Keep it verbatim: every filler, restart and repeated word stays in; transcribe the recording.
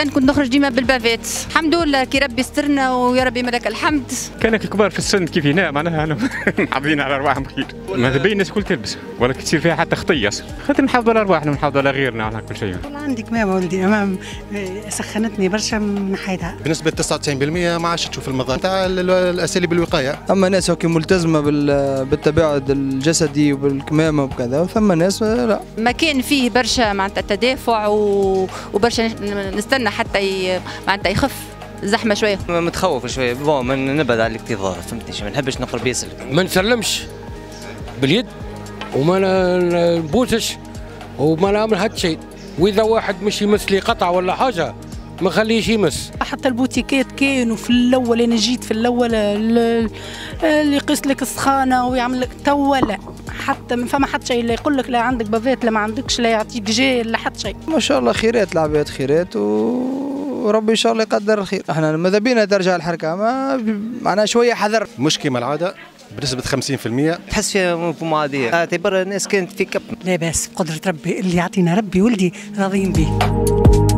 زمان كنت نخرج ديما بالبافات، الحمد لله كي ربي سترنا ويا ربي ملك الحمد. كانك الكبار في السن كيف هنا معناها محافظين على ارواحهم خير، ماذا بين الناس الكل تلبس ولا تصير فيها حتى خطيه، خاطر نحافظوا على ارواحنا ونحافظوا على غيرنا على كل شيء. والله عندي كمامه ولدي امام سخنتني برشا نحيدها. بنسبه تسعة وتسعين بالمئة ما عادش تشوف المظاهر تاع الاساليب الوقايه. اما ناس هكي ملتزمه بالتباعد الجسدي وبالكمامه وكذا، وثم ناس لا. مكان فيه برشا معناتها تدافع وبرشا نستنى حتى ي... معناتها يخف زحمه شويه. متخوف شويه، بون من نبعد على الاكتظاظ، فهمتني، ما نحبش نقرب ياسر. ما نسلمش باليد وما نبوسش وما نعمل حتى شيء، واذا واحد مش يمس لي قطعه ولا حاجه ما خليش يمس. حتى البوتيكات كانوا في الاول، انا جيت في الاول اللي يقيس لك السخانه ويعمل لك تو لا، حتى ما فما حتى شيء، لا يقول لك لا عندك بافات لا ما عندكش، لا يعطيك جيل لا حتى شيء. ما شاء الله خيرات العباد خيرات، وربي ان شاء الله يقدر الخير. احنا ماذا بينا ترجع الحركه، ما معناها شويه حذر. مش كما العاده بنسبه خمسين بالمئة. تحس فيها مفهوم عاديه، اعتبر الناس كانت في كب. لا باس بقدره ربي، اللي يعطينا ربي ولدي راضيين به.